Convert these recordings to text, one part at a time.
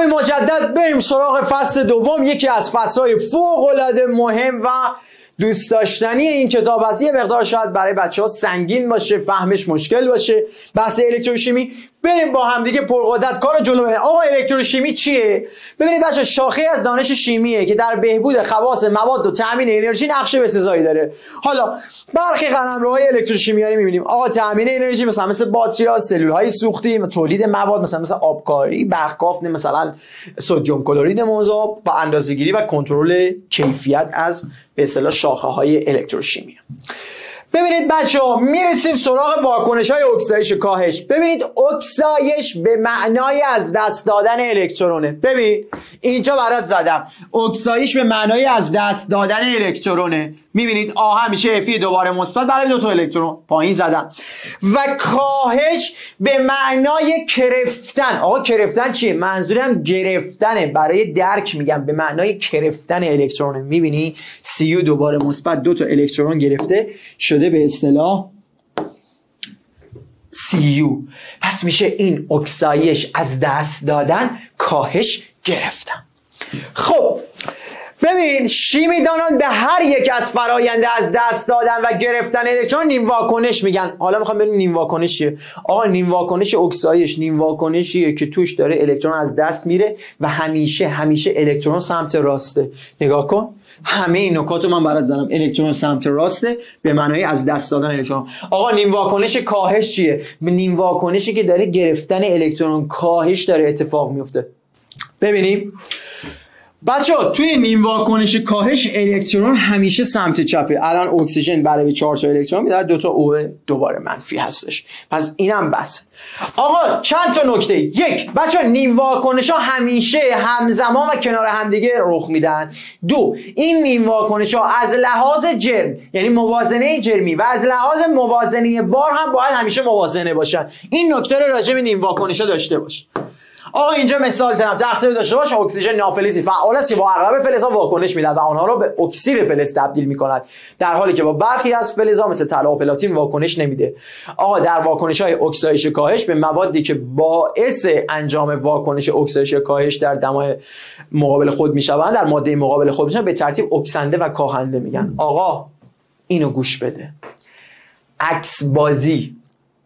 مجدد بریم سراغ فصل دوم، یکی از فصلهای فوق‌العاده مهم و دوست داشتنی این کتاب است. یه مقدار شاید برای بچه‌ها سنگین باشه، فهمش مشکل باشه، بحث الکتروشیمی. بریم با هم دیگه پرقدرت کارو جلو ببریم. آقا الکتروشیمی چیه؟ ببینید بچه‌ها، شاخه از دانش شیمیه که در بهبود خواص مواد و تامین انرژی نقش بسزایی داره. حالا برخی قلمروهای الکتروشیمیایی می‌بینیم آقا تامین انرژی مثل باتری‌ها، سلول‌های سوختی، تولید مواد مثل آبکاری، برق‌کافت، مثلا سدیم کلرید مذاب با اندازه‌گیری و کنترل کیفیت از به اصطلاح شاخه‌های الکتروشیمی. ببینید بچه‌ها، میرسیم سراغ واکنش‌های اکسایش کاهش. ببینید اکسایش به معنای از دست دادن الکترونه. ببین اینجا برات زدم اکسایش به معنای از دست دادن الکترونه. میبینید آ همیشه فی دوباره مثبت برای دو تا الکترون، پایین زدم. و کاهش به معنای گرفتن. آقا گرفتن چیه؟ منظورم گرفتنه، برای درک میگم، به معنای گرفتن الکترونه. میبینی سی دوباره مثبت دو تا الکترون گرفته شده به اصطلاح CU. پس میشه این اکسایش از دست دادن، کاهش گرفتن. خب ببین شیمیدانان به هر یک از فراینده از دست دادن و گرفتن الکترون نیم واکنش میگن. حالا میخوام ببینیم نیم واکنش چیه. آقا نیم واکنش اکسایش نیم واکنشیه که توش داره الکترون از دست میره و همیشه الکترون سمت راسته. نگاه کن، همه این نکاتو من برات زدم. الکترون سمت راسته به معنای از دست دادن الکترون. آقا نیم واکنش کاهش چیه؟ نیم واکنشی که داره گرفتن الکترون، کاهش داره اتفاق میفته. ببینیم بچه‌ها، توی نیم واکنش کاهش الکترون همیشه سمت چپه. الان اکسیژن علاوه 4 تا الکترون میده، 2 تا او دوباره منفی هستش. پس اینم بس. آقا چند تا نکته. یک، بچه‌ها نیم واکنش‌ها همیشه همزمان و کنار همدیگه رخ میدن. دو، این نیم واکنش‌ها از لحاظ جرم یعنی موازنه جرمی و از لحاظ موازنه بار هم باید همیشه موازنه باشن. این نکته رو راجع به نیم واکنش‌ها داشته باش. آقا اینجا مثال زدم، تخته داشته باش اکسیژن نافلزی فعال است که با اغلب فلزها واکنش میدهد و آنها را به اکسید فلز تبدیل میکند، در حالی که با برخی از فلزها مثل طلا و پلاتین واکنش نمیده. آقا در واکنش‌های اکسایش کاهش به موادی که باعث انجام واکنش اکسایش کاهش در دمای مقابل خود میشوند، در ماده مقابل خود میشوند، به ترتیب اکسنده و کاهنده میگن. آقا اینو گوش بده. عکس بازی،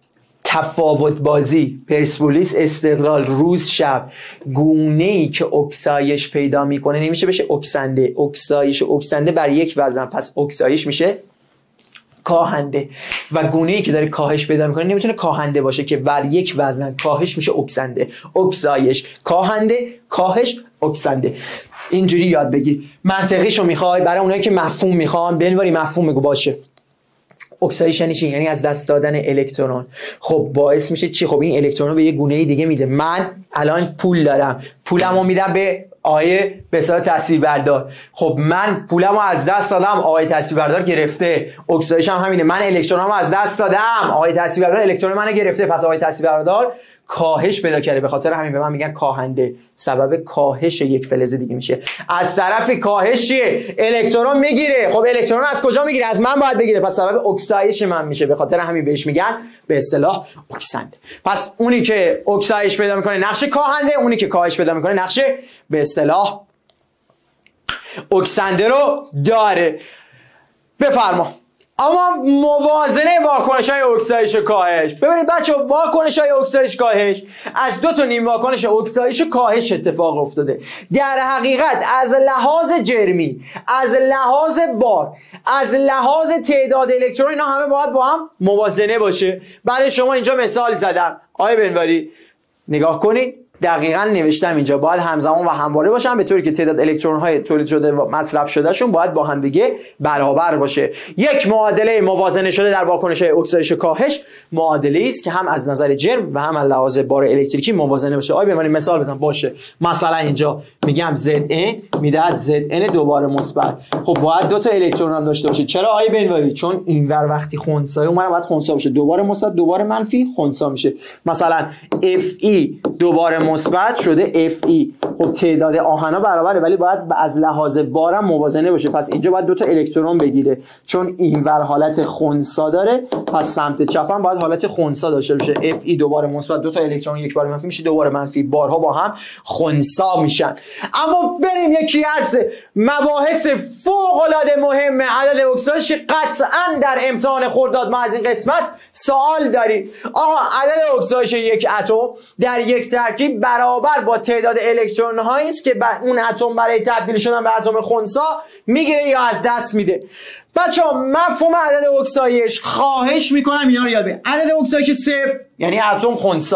تفاوت بازی، پرسپولیس، استقلال، روز شب، گونه‌ای که اکسایش پیدا میکنه نمیشه بشه اکسنده. اکسنده بر یک وزن، پس اکسایش میشه کاهنده. و گونه‌ای که داره کاهش پیدا میکنه نمیتونه کاهنده باشه که بر یک وزن، کاهش میشه اکسنده. اکسایش کاهنده، کاهش اکسنده. اینجوری یاد بگیر. منطقیشو میخوای برای اونایی که مفهوم میخوان بنواری مفهوم میگو باشه. اکسایش یعنی چی؟ یعنی از دست دادن الکترون. خب باعث میشه چی؟ خب این الکترون رو به یه گونه دیگه میده. من الان پول دارم، پولمو میدم به آقای به اصطلاح تصویربردار. خب من پولمو از دست دادم، آقای تصویربردار گرفته. اکسایش هم همینه، من الکترونمو از دست دادم، آقای تصویربردار الکترون منو گرفته، پس آقای تصویربردار کاهش پیدا کرده. به خاطر همین به من میگن کاهنده. سبب کاهش یک فلز دیگه میشه. از طرف کاهش چیه؟ الکترون میگیره. خب الکترون از کجا میگیره؟ از من باید بگیره، پس سبب اکسایش من میشه. به خاطر همین بهش میگن به اصطلاح اکسنده. پس اونی که اکسایش پیدا میکنه نقش کاهنده، اونی که کاهش پیدا میکنه نقش به اصطلاح اکسنده رو داره. بفرما. اما موازنه واکنش‌های اکسایش کاهش. ببینید بچه‌ها، واکنش‌های اکسایش کاهش از دو تا نیم واکنش اکسایش کاهش اتفاق افتاده. در حقیقت از لحاظ جرمی، از لحاظ بار، از لحاظ تعداد الکترون، اینا همه باید با هم موازنه باشه. برای شما اینجا مثال زدم. آقای بنواری نگاه کنید، دقیقاً نوشتم اینجا باید همزمان و همواره باشن، به طوری که تعداد الکترون های تولید شده و مصرف شده شون باید با هم دیگه برابر باشه. یک معادله موازنه شده در واکنش های اکسایش کاهش معادله است که هم از نظر جرم و هم از لحاظ بار الکتریکی موازنه باشه. آیا ببینید مثال بزنم باشه. مثلا اینجا میگم Zn میدهد Zn دوباره مثبت. خب باید دو تا الکترون هم داشته باشه. چرا آقای بنواری؟ چون اینور وقتی خنثی اومد باید خنثی بشه. دوباره مثبت دوباره منفی خنثی میشه. مثلا Fe دوباره مثبت شده Fe. خب تعداد آهنا برابره ولی باید از لحاظ بارم موازنه باشه، پس اینجا باید 2 تا الکترون بگیره چون اینور حالت خنثی داره، پس سمت چپ هم باید حالت خنثی داشته باشه. Fe دوباره مثبت 2 تا الکترون یک بار منفی میشه، دوباره منفی، بارها با هم خنثی میشن. اما بریم یکی از مباحث فوق العاده مهم عدد اکسایش. قطعا در امتحان خرداد ما از این قسمت سوال داریم. آقا عدد اکسایش یک اتم در یک ترکیب برابر با تعداد الکترون هایی است که اون اتم برای تبدیل شدن به اتم خنثی میگیره یا از دست میده. بچه‌ها مفهوم عدد اکسایش خواهش میکنم اینا رو یاد بگیرید. عدد اکسایش صفر یعنی اتم خنثی.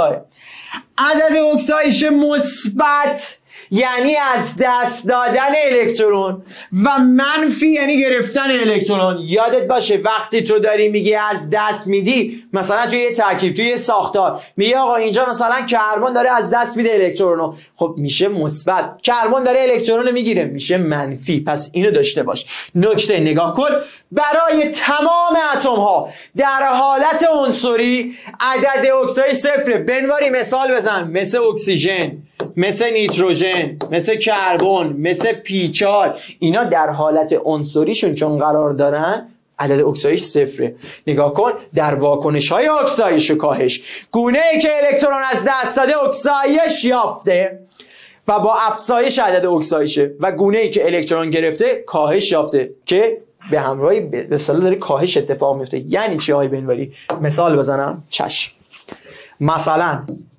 عدد اکسایش مثبت یعنی از دست دادن الکترون و منفی یعنی گرفتن الکترون. یادت باشه وقتی تو داری میگی از دست میدی، مثلا توی یه ترکیب توی یه ساختار میگه آقا اینجا مثلا کربن داره از دست میده الکترونو، خب میشه مثبت. کربن داره الکترونو میگیره میشه منفی. پس اینو داشته باش. نکته نگاه کن، برای تمام اتم ها در حالت عنصری عدد اکسایش صفره. بنواری مثال بزن، مثل اکسیژن، مثل نیتروژن، مثل کربن، مثل پیچار، اینا در حالت عنصریشون چون قرار دارن عدد اکسایش صفره. نگاه کن در واکنش های اکسایش و کاهش، گونه ای که الکترون از دست داده اکسایش یافته و با افزایش عدد اکسایشه و گونه ای که الکترون گرفته کاهش یافته که به همراهی به اصطلاح داره کاهش اتفاق میفته. یعنی چی های بنواری؟ مثال بزنم، چشم. مثلا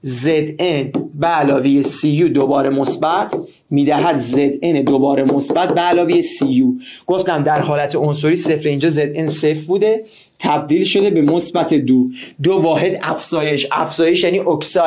Zn به علاوه Cu دوباره مثبت میدهد Zn دوباره مثبت به علاوه Cu. گفتم در حالت عنصری صفر، اینجا Zn صفر بوده تبدیل شده به مثبت 2 واحد افزایش. افزایش یعنی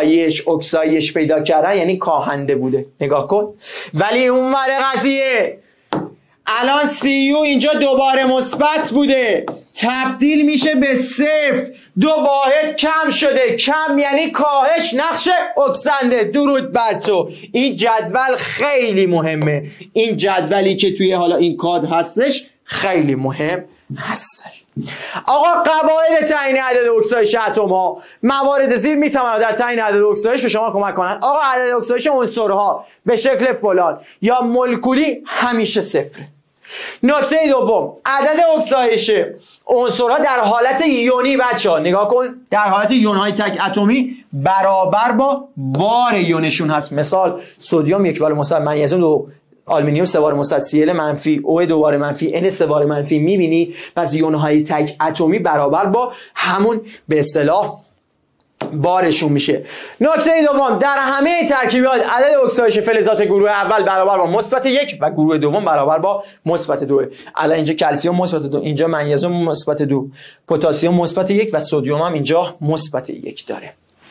اکسایش پیدا کردن یعنی کاهنده بوده. نگاه کن ولی اون ور قضیه الان Cu اینجا دوباره مثبت بوده تبدیل میشه به 0. 2 واحد کم شده. کم یعنی کاهش، نقش اکسنده. درود بر تو. این جدول خیلی مهمه. این جدولی که توی حالا این کاد هستش خیلی مهم هستش. آقا قواعد تعیین عدد اکسایش اتم ها، موارد زیر میتواند در تعیین عدد اکسایش به شما کمک کنند. آقا عدد اکسایش عنصرها به شکل فلان یا مولکولی همیشه صفره. نکته دوم، عدد اکسایش عنصرها در حالت یونی بچه‌ها نگاه کن در حالت یون‌های تک اتمی برابر با بار یونشون هست. مثال سدیم 1 بار مثبت، منیزیم 2، آلومینیوم 3 بار مثبت، Cl منفی، O 2 بار منفی، N 3 بار منفی. میبینی پس یون‌های تک اتمی برابر با همون به اصطلاح بارشون میشه. نکته دوم، در همه ترکیبات عدد اکسایش فلزات گروه اول برابر با مثبت 1 و گروه دوم برابر با مثبت 2. الان اینجا کلسیم مثبت 2، اینجا منیزیم مثبت 2، پتاسیم مثبت 1 و سدیم هم اینجا مثبت 1 داره.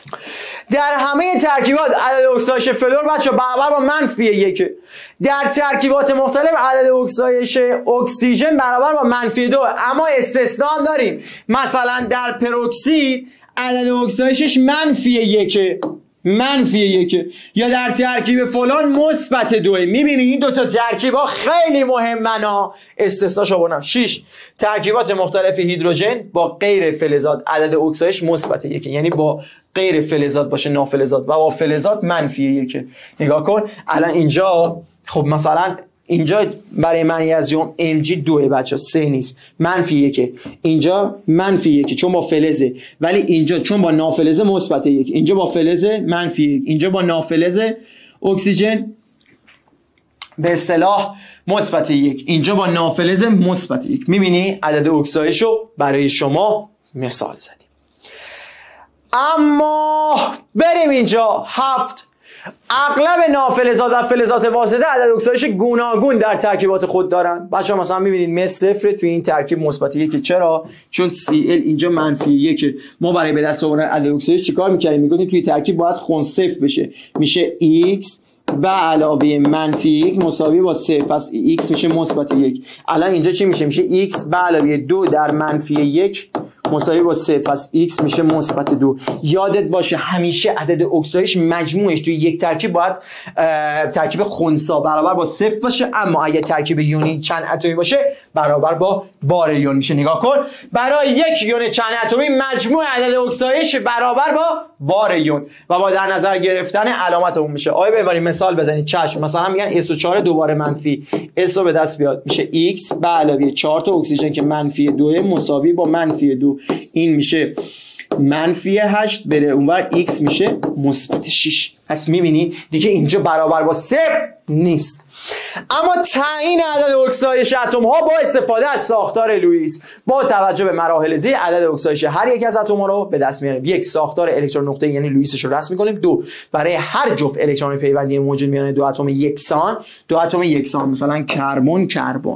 در همه ترکیبات عدد اکسایش فلور بچه برابر با منفی 1. در ترکیبات مختلف عدد اکسایش اکسیژن برابر با منفی 2. اما استثنا داریم، مثلا در پروکسید عدد اکسایشش منفی 1 یا در ترکیب فلان مثبت 2. میبینی این 2 تا ترکیب ها خیلی مهمن ها. استثناش آوردم. 6 ترکیبات مختلف هیدروژن با غیر فلزات عدد اکسایش مثبت 1 یعنی با غیر فلزات باشه نافلزات و با فلزات منفی 1. نگاه کن الان اینجا خب مثلا اینجا برای منیزیم Mg2 بچه 3 نیست، منفی 1. اینجا منفی 1 چون با فلزه، ولی اینجا چون با نافلزه مثبت 1. اینجا با فلزه منفی 1. اینجا با نافلزه اکسیژن به اصطلاح مثبت 1. اینجا با نافلزه مثبت 1. میبینی عدد اکسایش رو برای شما مثال زدیم. اما بریم اینجا 7. اغلب نافلزات و فلزات واسطه عدد اکسایش گوناگون در ترکیبات خود دارند. بچه‌ها مثلا می‌بینید مس 0 توی این ترکیب مثبت 1. چرا؟ چون Cl اینجا منفی 1. ما برای به دست آوردن عدد اکسایش چیکار می‌کردیم؟ میگفتیم توی ترکیب باید خون صفر بشه. میشه x به علاوه منفی 1 مساوی با 0. پس x میشه مثبت 1. الان اینجا چی میشه؟ میشه x به علاوه 2 در منفی 1 مساوی با 3 پس x میشه مثبت 2. یادت باشه همیشه عدد اکسایش مجموعش توی یک ترکیب باید ترکیب خنثی برابر با 0 باشه، اما اگه ترکیب یونی چند اتمی باشه برابر با بار یون میشه. نگاه کن برای یک یون چند اتمی مجموع عدد اکسایش برابر با بار یون و با در نظر گرفتن علامت اون میشه. آیا ببریم مثال بزنید؟ چشم. مثلا میگن SO4 دوباره منفی، S رو به دست بیاد میشه x به علاوه 4 تا اکسیژن که منفی 2 مساوی با منفی 2. این میشه منفی 8 بره اونور x میشه مثبت 6. پس میبینی دیگه اینجا برابر با 0 نیست. اما تعیین عدد اکسایش اتم ها با استفاده از ساختار لوئیس با توجه به مراحل زیر عدد اکسایش هر یک از اتم ها رو به دست میاریم. یک، ساختار الکترون نقطه‌ای یعنی لوئیسش رو رسم میکنیم. دو، برای هر جفت الکترون پیوندی موجود میان دو اتم یکسان مثلا کربن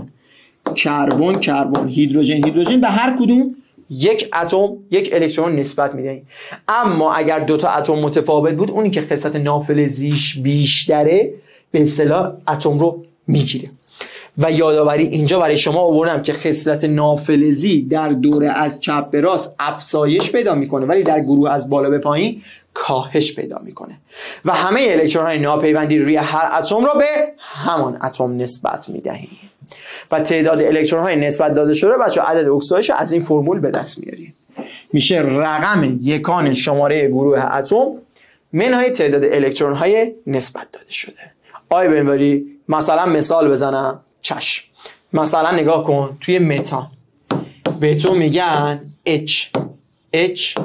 هیدروژن به هر کدوم یک اتم یک الکترون نسبت میدهیم. اما اگر دو تا اتم متفاوت بود اونی که خصلت نافلزیش بیشتره به اصطلاح اتم رو میگیره. و یادآوری اینجا برای شما آوردم که خصلت نافلزی در دوره از چپ به راست افزایش پیدا میکنه ولی در گروه از بالا به پایین کاهش پیدا میکنه و همه الکترون های ناپیوندی روی هر اتم رو به همان اتم نسبت میدهیم و تعداد الکترون های نسبت داده شده بچه عدد اکسایش از این فرمول به دست میاریم. میشه رقم یکان شماره گروه اتم منهای تعداد الکترون های نسبت داده شده. آیا بنواری مثلا مثال بزنم؟ چشم. مثلا نگاه کن توی متان به تو میگن H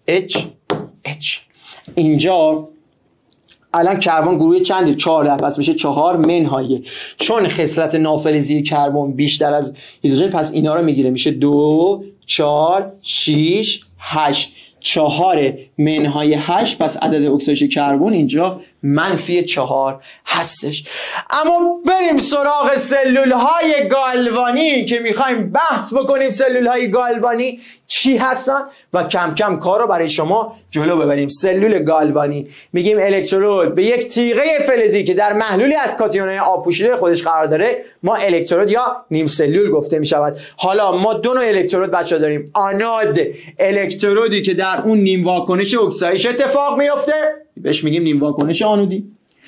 اینجا الان کربن گروه چنده؟ 14 پس میشه 4 منهای چون خصلت نافلزی کربن بیشتر از هیدروژن پس اینا رو میگیره میشه 2 4 6 8 4 منهای 8 پس عدد اکسایش کربن اینجا منفی 4 هستش. اما بریم سراغ سلول های گالوانی که میخوایم بحث بکنیم سلول های گالوانی چی هستن و کم کم کار رو برای شما جلو ببریم. سلول گالوانی میگیم الکترود به یک تیغه فلزی که در محلولی از کاتیون‌های آب پوشیده خودش قرار داره ما الکترود یا نیم سلول گفته میشود. حالا ما دو نوع الکترود بچا داریم. آنود الکترودی که در اون نیم واکنش اکسایش اتفاق میفته بهش میگیم نیم واکنش آنودی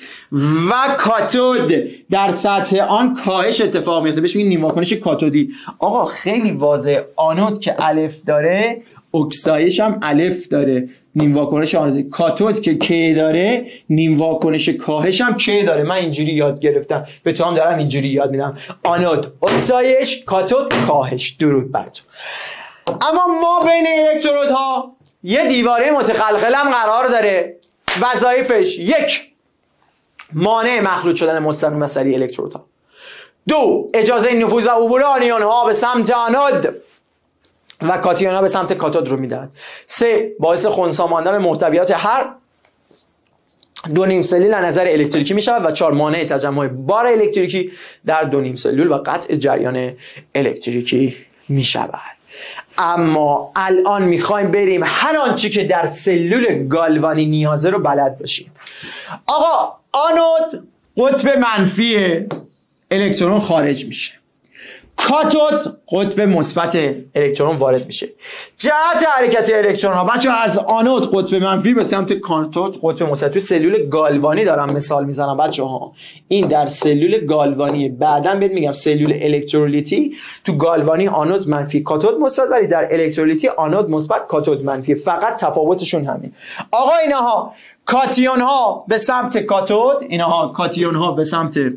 و کاتود در سطح آن کاهش اتفاق میفته بهش میگیم نیم واکنش کاتودی. آقا خیلی واضحه آنود که الف داره اکسایش هم الف داره نیم واکنش آنودی. کاتود که کی داره نیم واکنش کاهش هم کی داره. من اینجوری یاد گرفتم به تو هم دارم اینجوری یاد میدم. آنود اکسایش کاتود کاهش. درود بر تو. اما ما بین الکترودها یه دیواره متخلخل هم قرار داره. وظایفش یک مانع مخلوط شدن مستقیم و سریع الکترودها. دو اجازه نفوذ و عبور آنیون ها به سمت آنود و کاتیون ها به سمت کاتود رو میدهد. سه باعث خنثی ماندن محتویات هر دو نیم سلول از نظر الکتریکی می شود و چهار مانع تجمع بار الکتریکی در دو نیم سلول و قطع جریان الکتریکی می شود. اما الان میخوایم بریم هر آنچه که در سلول گالوانی نیازه رو بلد باشیم. آقا آنود قطب منفی الکترون خارج میشه، کاتود قطب مثبت الکترون وارد میشه. جهت حرکت الکترون ها بچه از آنود قطب منفی به سمت کاتود قطب مثبت. تو سلول گالوانی دارم مثال میزنم بچه ها. این در سلول گالوانی. بعداً بهت میگم سلول الکترولیتی تو گالوانی آنود منفی کاتود مثبت ولی در الکترولیتی آنود مثبت کاتود منفی. فقط تفاوتشون همین. آقا اینها کاتیون ها به سمت کاتود، اینها کاتیون ها به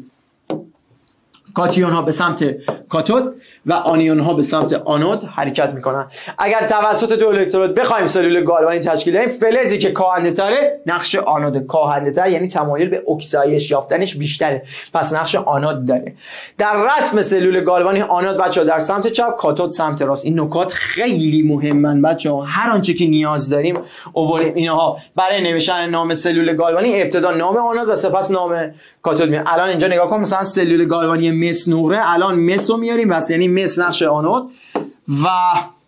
سمت کاتود و آنیون ها به سمت آنود حرکت میکنن. اگر توسط دو الکترود بخوایم سلول گالوانی تشکیل دهیم فلزی که کاهنده تره نقش آنود. کاهنده تر یعنی تمایل به اکسایش یافتنش بیشتره پس نقش آنود داره. در رسم سلول گالوانی آنود بچه‌ها در سمت چپ کاتود سمت راست. این نکات خیلی مهمن بچه‌ها. هر آنچه که نیاز داریم آوریم. اینها برای نوشتن نام سلول گالوانی ابتدا نام آنود و سپس نام کاتود میاریم. الان اینجا نگاه کن مثلا سلول گالوانی مس نقره الان مس رو میاریم بس یعنی مس نقش آنود و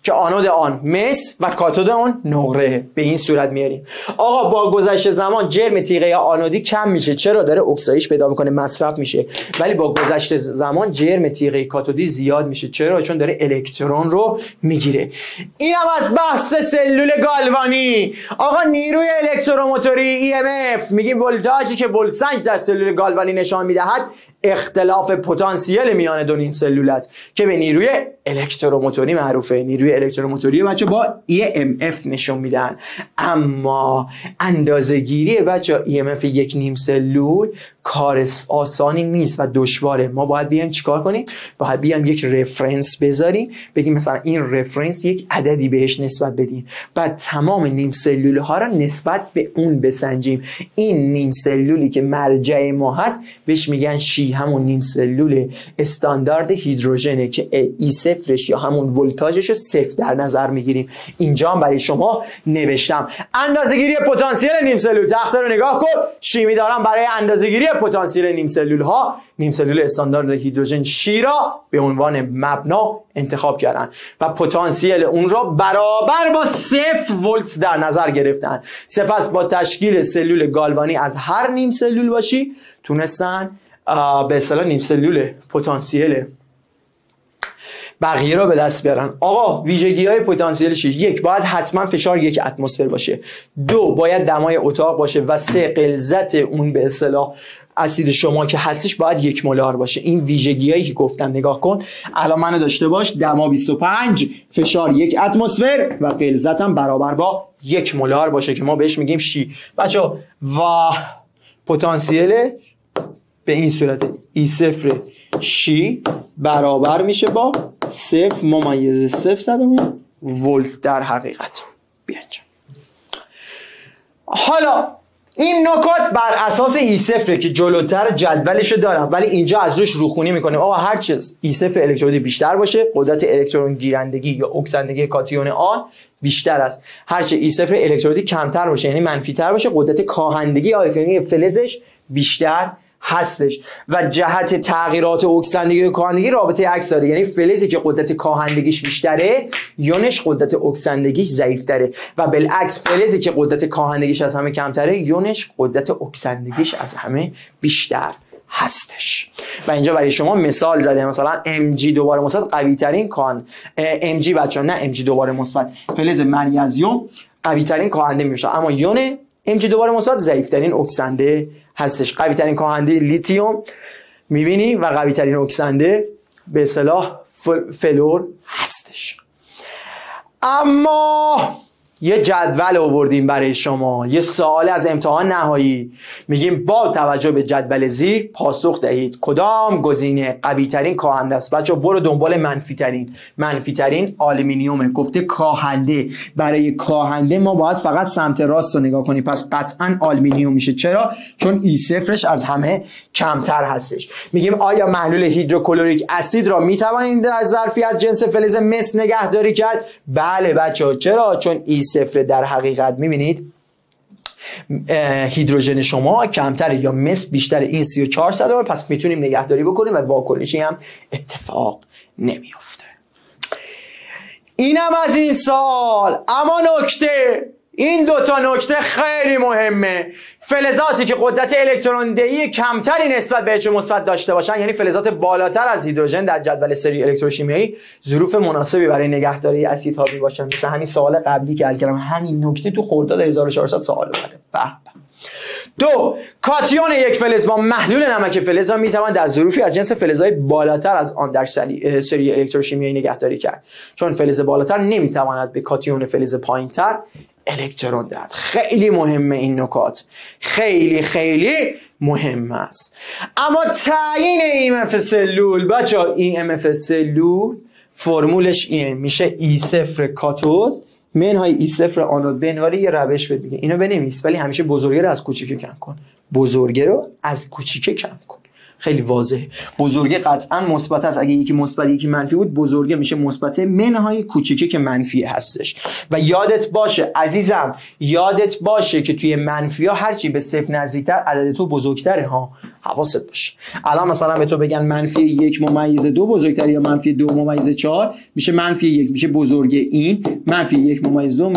که آنود آن مس و کاتود آن نقره. به این صورت میاریم. آقا با گذشت زمان جرم تیغه آنودی کم میشه. چرا؟ داره اکسایش پیدا میکنه، مصرف میشه. ولی با گذشت زمان جرم تیغه کاتودی زیاد میشه. چرا؟ چون داره الکترون رو میگیره. این هم از بحث سلول گالوانی. آقا نیروی الکتروموتوری EMF، میگیم ولتاژی که ولتسنج در سلول گالوانی نشان میدهد اختلاف پتانسیل میان دو نیم سلول است که به نیروی الکتروموتوری معروفه. نیروی الکتروموتوری بچه با EMF نشون میدن. اما اندازه‌گیری بچه EMF یک نیم سلول کار آسانی نیست و دشواره. ما باید بیایم چیکار کنیم؟ باید بیایم یک رفرنس بذاریم، بگیم مثلا این رفرنس یک عددی بهش نسبت بدیم، بعد تمام نیم سلول ها را نسبت به اون بسنجیم. این نیم سلولی که مرجع ما هست بهش میگن شی، همون نیم سلول استاندارد هیدروژنه که E0 یا همون ولتاژش رو 0 در نظر میگیریم. اینجا هم برای شما نوشتم. اندازه‌گیری پتانسیل نیم سلول، تخته رو نگاه کن. شیمی دارم برای اندازه‌گیری پتانسیل نیم سلول ها نیم سلول استاندارد هیدروژن شی را به عنوان مبنا انتخاب کردن و پتانسیل اون را برابر با 0 ولت در نظر گرفتن. سپس با تشکیل سلول گالوانی از هر نیم سلول باشی تونستن به اصطلاح نیم سلول پتانسیل بقیه را به دست بیارن. آقا ویژگی های پتانسیل 6: 1. باید حتما فشار 1 اتمسفر باشه. 2. باید دمای اتاق باشه. و 3. غلظت اون به اصطلاح اسید شما که هستش باید 1 مولار باشه. این ویژگی هایی که گفتم نگاه کن. الان منو داشته باش، دما 25، فشار 1 اتمسفر و غلظت هم برابر با 1 مولار باشه که ما بهش میگیم شی. بچا و پتانسیل به این صورت E0 شی برابر میشه با 0.0 ولت در حقیقت. بیانجا حالا این نکات بر اساس E0 که جلوتر جدولشو دارم ولی اینجا از روش روخونی میکنه. آقا هر چیز E0 الکترودی بیشتر باشه قدرت الکترون گیرندگی یا اکسندگی کاتیون آن بیشتر است. هر چه E0 الکترودی کمتر باشه یعنی منفی‌تر باشه قدرت کاهندگی الکترونی فلزش بیشتر هستش. و جهت تغییرات اکسندگی و کاهندگی رابطه عکس داره، یعنی فلزی که قدرت کاهندگیش بیشتره یونش قدرت اکسندگیش ضعیف‌تره و بالعکس فلزی که قدرت کاهندگیش از همه کمتره یونش قدرت اکسندگیش از همه بیشتر هستش. و اینجا برای شما مثال زدم، مثلا Mg دوباره مثبت قوی ترین Mg بچه‌ها نه Mg دوباره مثبت فلز منیزیم قوی ترین کاهنده میشه، اما یون Mg دوباره مثبت ضعیف ترین اکسنده هستش. قوی ترین کاهنده لیتیوم میبینی و قوی ترین اکسنده به اصطلاح فلور هستش. اما یه جدول آوردیم برای شما، یه سوال از امتحان نهایی، میگیم با توجه به جدول زیر پاسخ دهید کدام گزینه قوی ترین کاهنده است. بچه برو دنبال منفی ترین آلومینیومه. گفته کاهنده، برای کاهنده ما باید فقط سمت راست رو نگاه کنیم، پس قطعا آلومینیوم میشه. چرا؟ چون E0 از همه کمتر هستش. میگیم آیا محلول هیدروکلوریک اسید را میتوانید در ظرفی از جنس فلز مس نگهداری کرد؟ بله بچه. چرا؟ چون E0 در حقیقت میبینید هیدروژن شما کمتره یا مس بیشتره، این 34 صدمه، پس میتونیم نگهداری بکنیم و واکنشی هم اتفاق نمیفته. اینم از این سال. اما نکته، این دوتا نکته خیلی مهمه. فلزاتی که قدرت الکترون دهی کمتری نسبت به H مثبت داشته باشن، یعنی فلزات بالاتر از هیدروژن در جدول سری الکتروشیمیایی، ظروف مناسبی برای نگهداری اسیدها می باشن. مثل همین سوال قبلی که حل کردم، همین نکته تو خرداد 1400 سوال اومده. به 2. کاتیون یک فلز با محلول نمک فلز را میتوان در ظروفی از جنس فلزهای بالاتر از آن در سری الکتروشیمیایی نگهداری کرد، چون فلز بالاتر نمیتواند به کاتیون فلز پایینتر الکترون دهد. خیلی مهمه این نکات، خیلی خیلی مهم است. اما تعیین EMF سلول بچه، EMF سلول فرمولش اینه، میشه E0 کاتود منهای E0 آنود. بنواره یه روش بده، اینو بنویس ولی همیشه بزرگه رو از کوچیکه کم کن. بزرگه رو از کوچیکه کم کن. خیلی واضحه. بزرگه قطعا مثبت است. اگه یکی مثبت یکی منفی بود، بزرگه میشه مثبت، منهای کوچیکه که منفی هستش. و یادت باشه عزیزم، یادت باشه که توی منفی ها هرچی به صفر نزدیکتر عدد تو بزرگتره ها. حواست باشه. الان مثلا به تو بگن منفی 1 ممیز 2 بزرگتر یا منفی 2 ممیز 4، میشه منفی 1 میشه بزرگه این، منفی 1 ممیز 2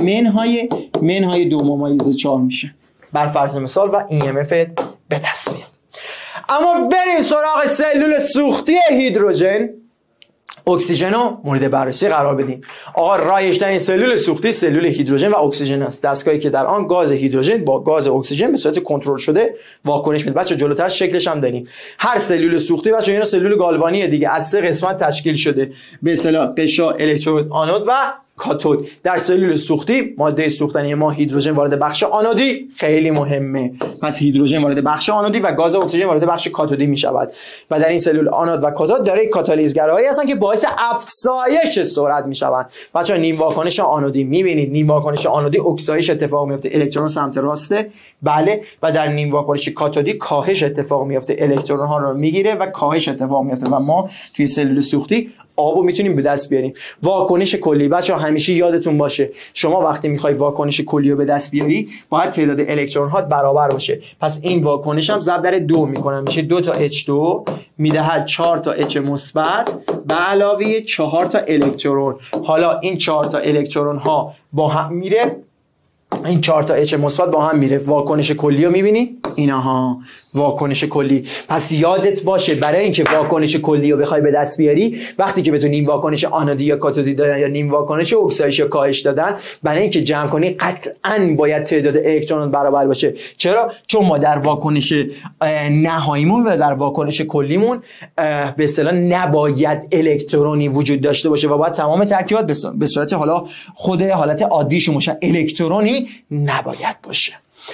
منهای 2 ممیز 4 میشه بر فرض مثال و EMF به دست میاد. اما بریم سراغ سلول سوختی هیدروژن. اکسیژن رو مورد بررسی قرار بدیم. آقا رایج‌ترین سلول سوختی سلول هیدروژن و اکسیژن است. دستگاهی که در آن گاز هیدروژن با گاز اکسیژن به صورت کنترل شده واکنش میده. بچا جلوتر شکلش هم داریم. هر سلول سوختی بچا اینا سلول گالوانیه دیگه، از 3 قسمت تشکیل شده. به اصطلاح قشا، الکترود، آنود و کاتود. در سلول سوختی ماده سوختنی ما هیدروژن وارد بخش آنودی، خیلی مهمه. پس هیدروژن وارد بخش آنودی و گاز اکسیژن وارد بخش کاتودی می شود. و در این سلول آنود و کاتود دارای کاتالیزگرهایی هستن که باعث افزایش سرعت می شوند. بچه‌ها نیم واکنش آنودی می‌بینید، نیم واکنش آنودی اکسایش اتفاق میفته، الکترون سمت راسته، بله، و در نیم واکنش کاتودی کاهش اتفاق میفته، الکترون ها رو میگیره و کاهش اتفاق میفته و ما توی سلول سوختی آبو میتونیم به دست بیاریم. واکنش کلی بچه‌ها همیشه یادتون باشه، شما وقتی میخوای واکنش کلی رو به دست بیاری باید تعداد الکترون ها برابر باشه. پس این واکنش هم ضرب در 2 میکنم، میشه 2 تا H2 میدهد 4 تا H مثبت به علاوه 4 تا الکترون. حالا این 4 تا الکترون ها با هم میره، این 4 تا H مثبت با هم میره، واکنش کلی رو میبینی اینها، واکنش کلی. پس یادت باشه برای اینکه واکنش کلی رو بخوای به دست بیاری، وقتی که بهتون نیم واکنش آنودی یا کاتودی دادن یا نیم واکنش اکسایش یا کاهش دادن، برای اینکه جمع کنی قطعاً باید تعداد الکترون برابر باشه. چرا؟ چون ما در واکنش نهاییمون و در واکنش کلیمون به اصطلاح نباید الکترونی وجود داشته باشه و باید تمام ترکیبات به صورت خود حالت عادیش باشه، الکترونی نباید باشه.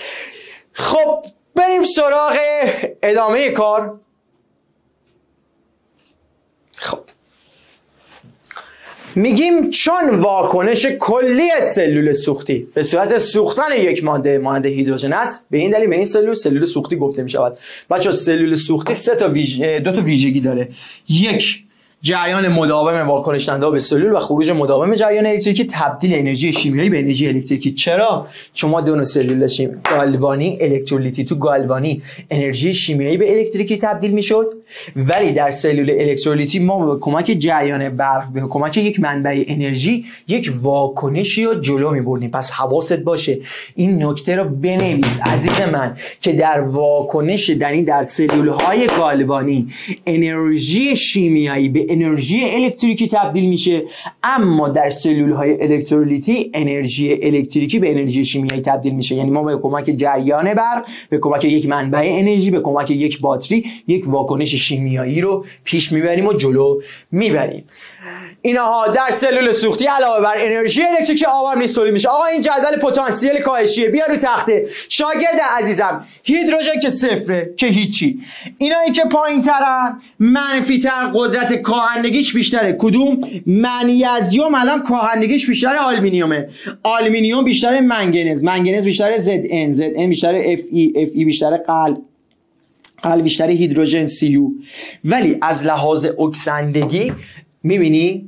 خب بریم سراغ ادامه کار. خب میگیم چون واکنش کلی سلول سوختی به صورت سوختن یک ماده مانند هیدروژن است، به این دلیل به این سلول سوختی گفته می شود. بچه‌ها سلول سوختی 2 تا ویژگی داره. یک، جریان مداوم واکنش دهنده به سلول و خروج مداوم جریان الکتریکی، تبدیل انرژی شیمیایی به انرژی الکتریکی. چرا؟ چون ما دو نوع سلول داشتیم، گالوانی، الکترولیتی. تو گالوانی انرژی شیمیایی به الکتریکی تبدیل میشد، ولی در سلول الکترولیتی ما به کمک جریان برق، به کمک یک منبع انرژی، یک واکنشی رو جلو میبردیم. پس حواست باشه این نکته رو بنویس عزیز من که در واکنش در سلول های گالوانی انرژی شیمیایی به انرژی الکتریکی تبدیل میشه، اما در سلول های الکترولیتی انرژی الکتریکی به انرژی شیمیایی تبدیل میشه. یعنی ما به کمک جریان برق، به کمک یک منبع انرژی، به کمک یک باتری، یک واکنش شیمیایی رو پیش میبریم و جلو میبریم. اینها در سلول سوختی علاوه بر انرژی الکتریکی آب هم نیز تولید میشه. آقا این جدول پتانسیل کاهشیه، بیا رو تخته. شاگرد عزیزم، هیدروژن که صفره که هیچی، اینایی که پایین ترن منفی تر، قدرت کاهندگیش بیشتره. کدوم؟ منیزیم الان کاهندگیش بیشتر آلومینیومه، آلومینیوم بیشتر منگنز، منگنز بیشتر زد ان بیشتر اف ای بیشتر قلب بیشتر هیدروژن CU. ولی از لحاظ اکسندگی میبینی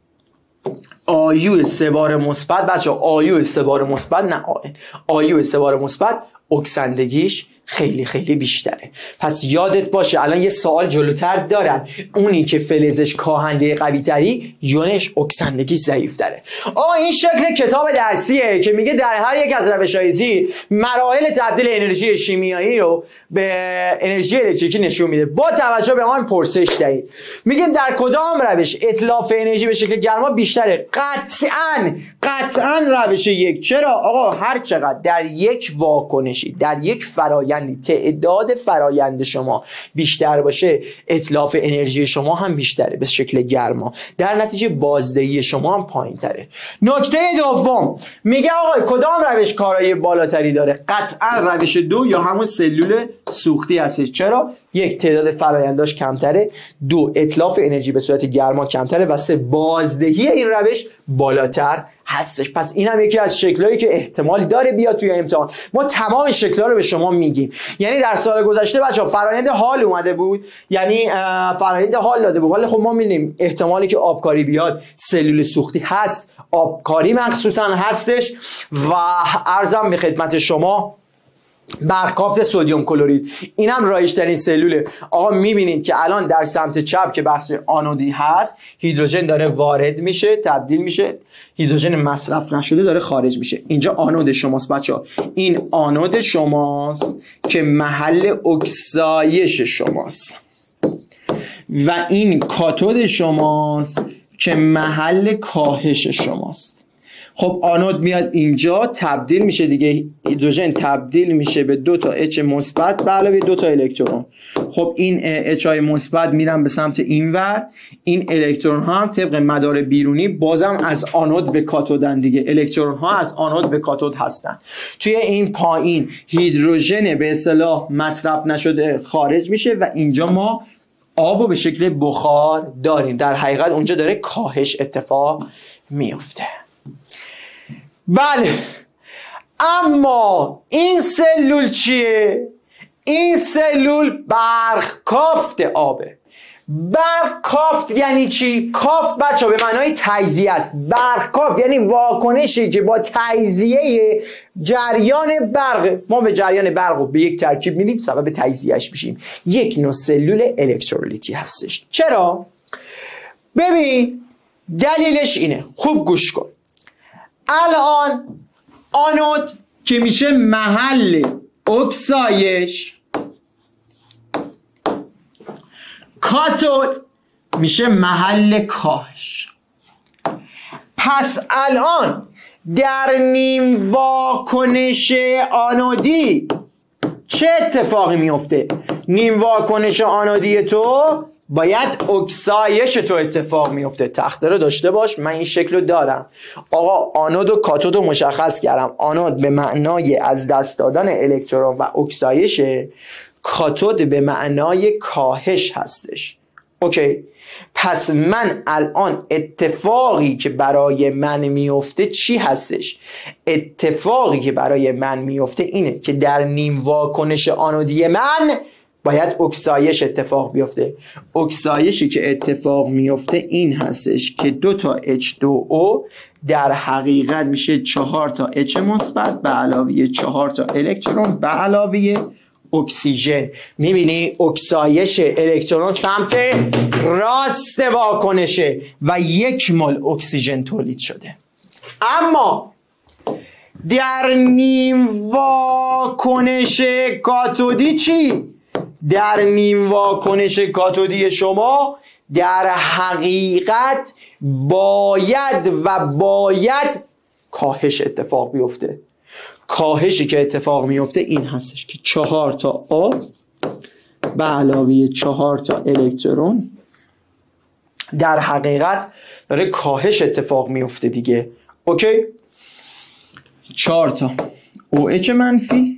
آیو 3 بار مثبت، بچه‌ها آیو 3 بار مثبت، نه آیو 3 بار مثبت اکسندگیش خیلی خیلی بیشتره. پس یادت باشه الان یه سوال جلوتر دارن، اونی که فلزش کاهنده قوی تری یونش اکسندگی ضعیف تره. این شکل کتاب درسیه که میگه در هر یک از روش‌های زیر مراحل تبدیل انرژی شیمیایی رو به انرژی الکتریکی نشون میده. با توجه به آن پرسش دهید. میگه در کدام روش اتلاف انرژی به شکل گرما بیشتره؟ قطعاً روش یک. چرا؟ آقا هر چقدر در یک واکنشی، در یک فرایندی تعداد فرایند شما بیشتر باشه، اتلاف انرژی شما هم بیشتره به شکل گرما، در نتیجه بازدهی شما هم پایین تره. نکته دوم میگه آقا کدام روش کارایی بالاتری داره؟ قطعا روش 2 یا همون سلول سوختی هستش. چرا؟ یک، تعداد فرآینداش کمتره. دو، اتلاف انرژی به صورت گرما کمتره. و سه، بازدهی این روش بالاتر هستش. پس این هم یکی از شکلایی که احتمالی داره بیاد توی امتحان. ما تمام شکل‌ها رو به شما میگیم. یعنی در سال گذشته بچه‌ها فرآیند حال اومده بود، یعنی فرآیند حال داده بود، ولی خب ما می‌بینیم احتمالی که آبکاری بیاد سلول سوختی هست، آبکاری مخصوصا هستش. و عرضم به خدمت شما برکافت سدیم کلرید، اینم رایج‌ترین سلوله. آقا میبینید که الان در سمت چپ که بحث آنودی هست، هیدروژن داره وارد میشه، تبدیل میشه، هیدروژن مصرف نشده داره خارج میشه. اینجا آنود شماست بچه‌ها، این آنود شماست که محل اکسایش شماست و این کاتود شماست که محل کاهش شماست. خب آنود میاد اینجا تبدیل میشه دیگه، هیدروژن تبدیل میشه به 2 تا H مثبت به علاوه 2 تا الکترون. خب این H های مثبت میرن به سمت اینور، این الکترون ها هم طبق مدار بیرونی بازم از آنود به کاتودن دیگه، الکترون ها از آنود به کاتود هستن. توی این پایین هیدروژن به اصطلاح مصرف نشده خارج میشه و اینجا ما آبو به شکل بخار داریم. در حقیقت اونجا داره کاهش اتفاق میفته. بله، اما این سلول چیه؟ این سلول برخکافت آبه. برخکافت یعنی چی؟ کافت بچه ها به معنای تجزیه است. برخکافت یعنی واکنشی که با تجزیه جریان برق، ما به جریان برق رو به یک ترکیب میدیم، سبب تجزیهش میشیم. یک نوع سلول الکترولیتی هستش. چرا؟ ببین دلیلش اینه، خوب گوش کن. الان آنود که میشه محل اکسایش، کاتود میشه محل کاهش. پس الان در نیم واکنش آنودی چه اتفاقی میفته؟ نیم واکنش آنودی تو باید اکسایش تو اتفاق میفته. تخته رو داشته باش، من این شکل رو دارم. آقا آنود و کاتود رو مشخص کردم. آنود به معنای از دست دادن الکترون و اکسایشه، کاتود به معنای کاهش هستش. اوکی، پس من الان اتفاقی که برای من میفته چی هستش؟ اتفاقی که برای من میفته اینه که در نیم واکنش آنودی من باید اکسایش اتفاق بیفته. اکسایشی که اتفاق میفته این هستش که 2 تا H2O در حقیقت میشه 4 تا H مثبت به علاوه 4 تا الکترون به علاوه اکسیژن. میبینی اکسایش الکترون سمت راست واکنشه و 1 مول اکسیژن تولید شده. اما در نیم واکنش کاتودی چی؟ در نیم واکنش کاتودی شما در حقیقت باید کاهش اتفاق بیفته. کاهشی که اتفاق میفته این هستش که 4 تا آب به علاوه 4 تا الکترون در حقیقت داره کاهش اتفاق میفته دیگه. اوکی، 4 تا OH منفی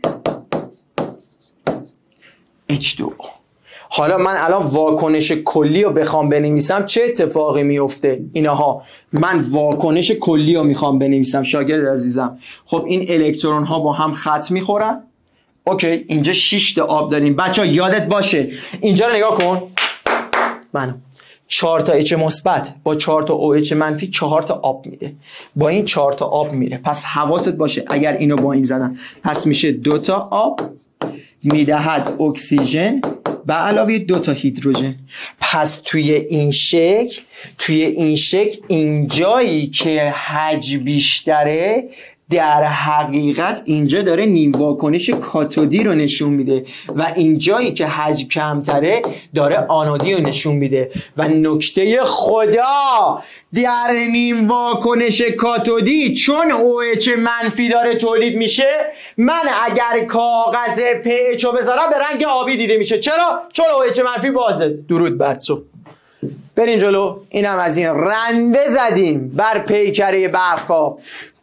H2O. حالا من الان واکنش کلی رو بخوام بنویسم چه اتفاقی میفته؟ اینها من واکنش کلی رو میخوام بنویسم شاگرد عزیزم. خب این الکترون ها با هم خط میخورن. اوکی، اینجا 6 تا آب داریم. بچه یادت باشه اینجا رو نگاه کن، منو 4 تا H مثبت با 4 تا OH منفی 4 تا آب میده، با این 4 تا آب میره. پس حواست باشه اگر اینو با این زدن پس میشه 2 تا آب میدهد اکسیژن به علاوه 2 تا هیدروژن. پس توی این شکل اینجایی که حجم بیشتره در حقیقت اینجا داره نیم واکنش کاتودی رو نشون میده و اینجایی که حجم کمتره داره آنودی رو نشون میده. و نکته خدا در نیم واکنش کاتودی چون OH منفی داره تولید میشه، من اگر کاغذ pH رو بذارم به رنگ آبی دیده میشه. چرا؟ چون OH منفی بازه. درود بر تو. برین جلو. اینم از این رنده زدیم بر پیکره برخکاف.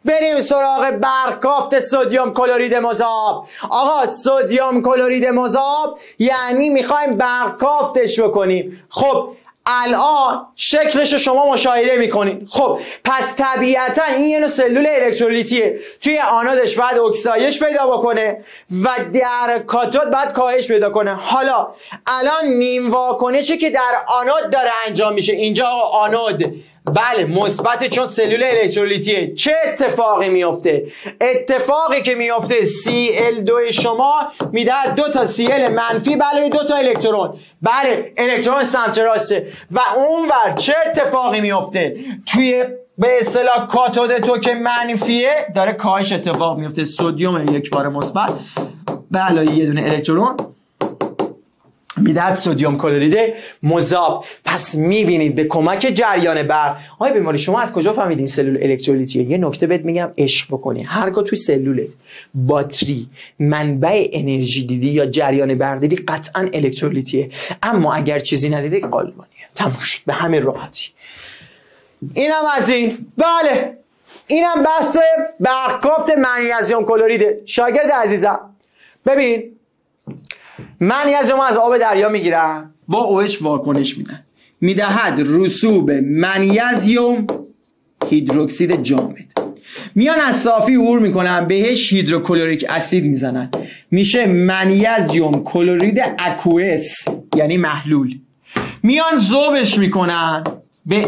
بریم سراغ برکافت سدیم کلرید مذاب. آقا سدیم کلرید مذاب یعنی میخوایم برکافتش بکنیم. خب الان شکلش شما مشاهده میکنین. خب پس طبیعتا این یه نوع سلول الکترولیتیه. توی آنودش باید اکسایش پیدا بکنه و در کاتود باید کاهش پیدا کنه. حالا الان نیم واکنشی که در آنود داره انجام میشه، اینجا آنود بله مثبت چون سلول الکترولیتیه، چه اتفاقی میفته؟ اتفاقی که میفته Cl2 شما میده 2 تا Cl منفی بله 2 تا الکترون، بله الکترون سمت راسته و اونور چه اتفاقی میفته؟ توی به اصطلاح کاتود تو که منفیه داره کاهش اتفاق میفته. سدیم یک بار مثبت به علاوه یه دونه الکترون میدهد سدیم کلرید مذاب. پس میبینید به کمک جریان برق. آقای بیماری شما از کجا فهمیدین سلول الکترولیتیه؟ یه نکته بهت میگم عشق بکنی. هرگاه توی سلولت باتری منبع انرژی دیدی یا جریان برق دیدی قطعا الکترولیتیه، اما اگر چیزی ندیدی قالبانیه. تموم شد به همین راحتی. اینم از این. بله اینم بحث برکافت منیزیم کلریده. شاگرد عزیزم ببین، منیزیم از آب دریا میگیرن با OH واکنش میدن، میدهد رسوب منیزیم هیدروکسید جامد. میان از صافی عبور میکنن بهش هیدروکلوریک اسید میزنن، میشه منیزیم کلرید اکوئس یعنی محلول. میان ذوبش میکنن به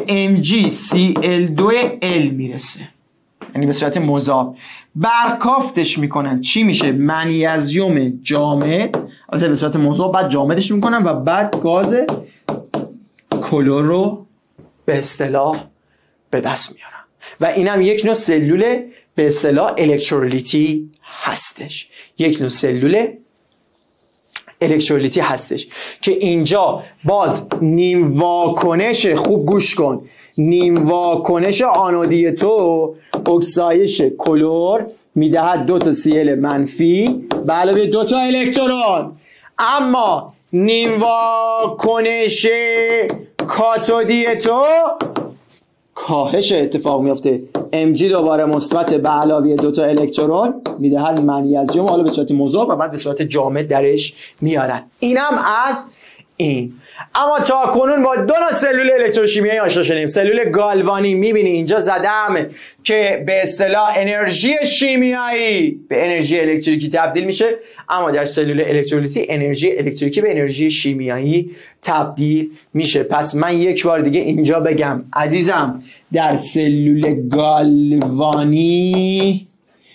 MgCl2l میرسه یعنی به صورت مذاب. برکافتش میکنن چی میشه؟ منیزیم جامد، البته به صورت مذاب، بعد جامدش میکنن و بعد گاز کلور رو به اصطلاح به دست میارن و اینم یک نوع سلول به اصطلاح الکترولیتی هستش. یک نوع سلول الکترولیتی هستش که اینجا باز نیم واکنش، خوب گوش کن، نیم واکنش آنودی تو اکسایش کلور میدهد 2 تا Cl منفی به علاوه 2 تا الکترون، اما نیم واکنش کاتودی تو کاهش اتفاق میفته. Mg دوباره مثبت به علاوه 2 تا الکترون میدهد منیزیم، حالا به صورت مذاب و بعد به صورت جامد درش میارن. اینم از این. اما تا کنون با 2 نوع سلول الکتروشیمیایی آشنا شدیم. سلول گالوانی میبینی اینجا زدم که به اصطلاح انرژی شیمیایی به انرژی الکتریکی تبدیل میشه، اما در سلول الکترولیتی انرژی الکتریکی به انرژی شیمیایی تبدیل میشه. پس من یک بار دیگه اینجا بگم عزیزم، در سلول گالوانی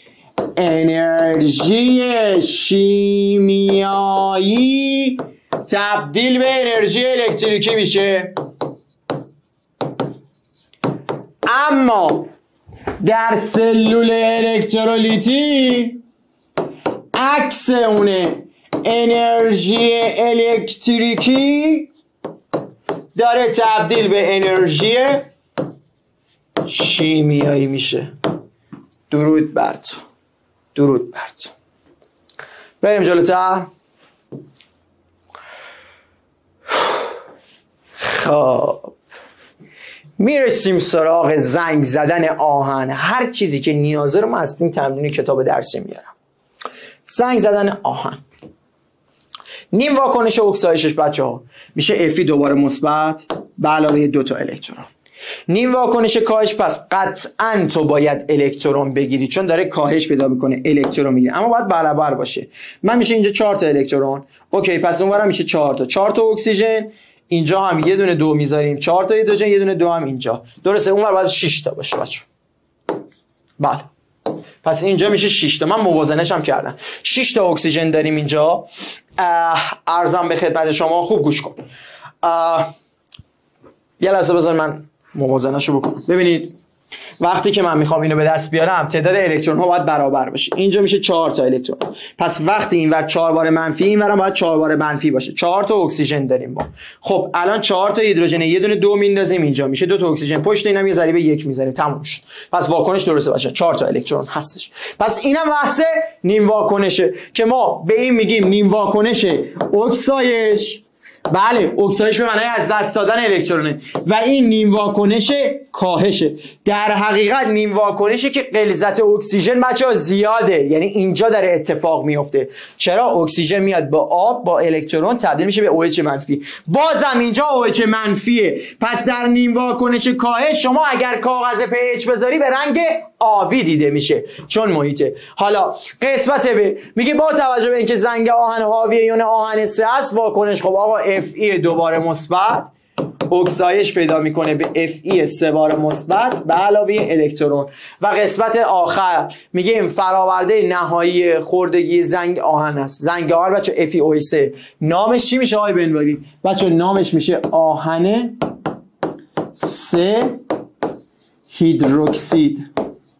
انرژی شیمیایی تبدیل به انرژی الکتریکی میشه، اما در سلول الکترولیتی عکس اونه، انرژی الکتریکی داره تبدیل به انرژی شیمیایی میشه. درود بر تو، درود بر تو. بریم جلوتر. خب میرسیم سراغ زنگ زدن آهن. هر چیزی که نیازه رو من از این تمرین کتاب درسی میارم. زنگ زدن آهن. نیم واکنش اکسایشش بچه ها میشه Fe دوباره مثبت به علاوه 2 تا الکترون. نیم واکنش کاهش پس قطعا تو باید الکترون بگیری چون داره کاهش پیدا میکنه، الکترون میگیره، اما باید برابر باشه. من میشه اینجا 4 تا الکترون، اوکی، پس اونورم میشه 4 تا اکسیژن، اینجا هم یه دونه 2 میذاریم، 4 تا هیدروژن، یه دونه 2 هم اینجا، درسته؟ اونور باید 6 تا باشه بچه. بله پس اینجا میشه 6 تا. من موازنش هم کردم. 6 تا اکسیژن داریم اینجا. عرضم به خدمت شما، خوب گوش کن. یه لحظه بذار من موازنه‌شو بکنم. ببینید وقتی که من میخوام اینو به دست بیارم تعداد الکترون ها باید برابر باشه. اینجا میشه 4 تا الکترون، پس وقتی اینور 4 بار منفی اینورم باید 4 بار منفی باشه. 4 تا اکسیژن داریم ما. خب الان 4 تا هیدروژن، یه دونه 2 میندازیم اینجا، میشه 2 تا اکسیژن، پشت اینم یه ضریب 1 میذاریم، تموم شد. پس واکنش درسته باشه، 4 تا الکترون هستش. پس اینم بحث نیم واکنشه که ما به این میگیم نیم واکنش اکسایش بله اکسایش به معنای از دست دادن الکترونه و این نیم واکنش کاهشه. در حقیقت نیم واکنشی که غلظت اکسیژن بچه‌ها زیاده، یعنی اینجا داره اتفاق میفته. چرا؟ اکسیژن میاد با آب با الکترون تبدیل میشه به OH منفی، بازم اینجا OH منفیه. پس در نیم واکنش کاهش شما اگر کاغذ pH بذاری به رنگ آبی دیده میشه چون محیطه. حالا قسمت ب میگه با توجه به اینکه زنگ آهن حاوی ایون آهن 3 است، واکنش خب آقا Fe دوباره مثبت اکسایش پیدا میکنه به Fe 3 بار مثبت به علاوه الکترون. و قسمت آخر میگه این فراورده نهایی خوردگی زنگ آهن است. زنگ آهن بچه FeOH3 نامش چی میشه آقای بنواری؟ بچه نامش میشه آهن 3 هیدروکسید.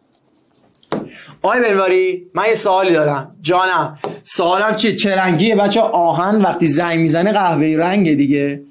آقای بنواری من یه سوالی دارم جانم. سوالم چه رنگیه بچه؟ آهن وقتی زنگ میزنه قهوه‌ای رنگه دیگه،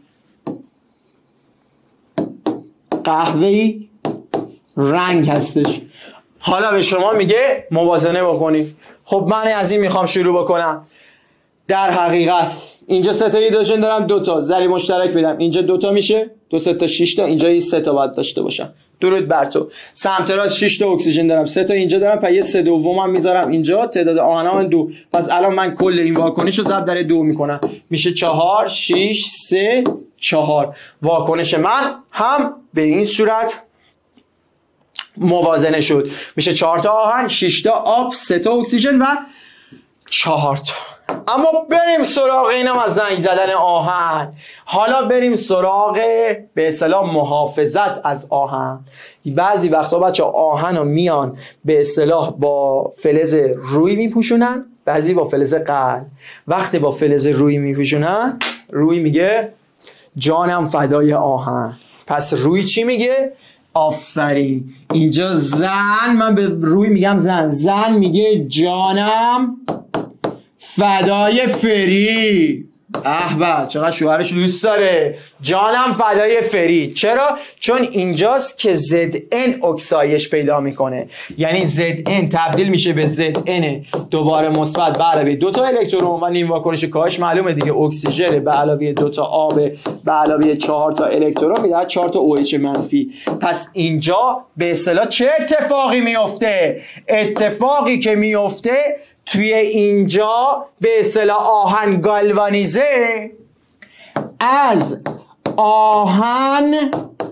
قهوه‌ای رنگ هستش. حالا به شما میگه موازنه بکنی. خب من از این میخوام شروع بکنم. در حقیقت اینجا 3 تا هیدروژن دارم، 2 تا ذریع مشترک بدم، اینجا 2 تا میشه 2 3 تا 6 تا، اینجا 3 تا باید داشته باشم. درود بر تو. سمت راست 6 تا اکسیژن دارم، 3 تا اینجا دارم، پس یه 3 دومم میذارم اینجا. تعداد آهنام 2. پس الان من کل این واکنش رو ضرب در 2 میکنم، میشه 4 6 3 4. واکنش من هم به این صورت موازنه شد، میشه 4 تا آهن، 6 تا آب، 3 تا اکسیژن و 4 تا. اما بریم سراغ اینم از زنگ زدن آهن. حالا بریم سراغ به اصطلاح محافظت از آهن. بعضی وقتا بچه آهن رو میان به اصطلاح با فلز روی میپوشونن، بعضی با فلز قلب. وقتی با فلز روی میپوشونن، روی میگه جانم فدای آهن. پس روی چی میگه؟ آفرین. اینجا زن، من به روی میگم زن میگه جانم فدای فری. به چقدر شوهرش دوست داره، جانم فدای فری. چرا؟ چون اینجاست که ZN اکسایش پیدا میکنه، یعنی ZN تبدیل میشه به ZN دوباره مثبت به علاوه 2 تا الکترون و نیم واکنش کاهش معلومه دیگه، اکسیژن به علاوه 2 تا آب به علاوه 4 تا الکترون میده 4 تا OH منفی. پس اینجا به اصطلاح چه اتفاقی میفته؟ اتفاقی که میفته توی اینجا به اصطلاح آهن گالوانیزه از آهن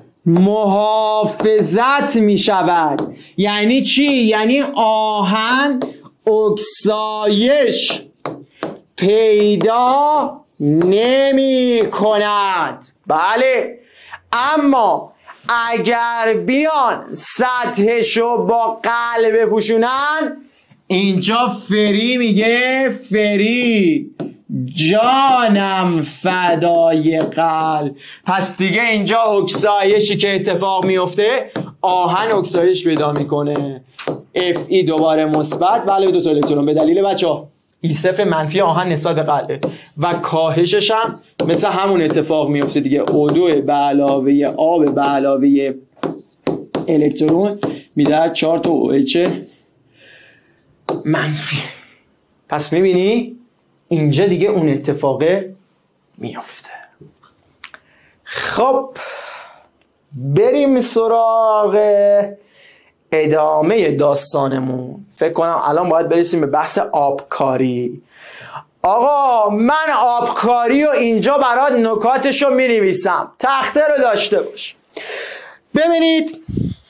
محافظت می شود. یعنی چی؟ یعنی آهن اکسایش پیدا نمی کند. بله، اما اگر بیان سطحشو با قلب بپوشونن، اینجا فری میگه فری جانم فدای قلب. پس دیگه اینجا اکسایشی که اتفاق میفته، آهن اکسایش پیدا میکنه، Fe دوباره مثبت ولی 2 تا الکترون به دلیل بچه‌ها E0 منفی آهن نسبت به قلب و کاهشش هم مثل همون اتفاق میفته دیگه. O2 به علاوه آب به علاوه الکترون میده 4 تا OH منفی. پس میبینی اینجا دیگه اون اتفاقه میفته. خب بریم سراغ ادامه داستانمون. فکر کنم الان باید برسیم به بحث آبکاری. آقا من آبکاری و اینجا برات نکاتشو مینویسم، تخته رو داشته باش. ببینید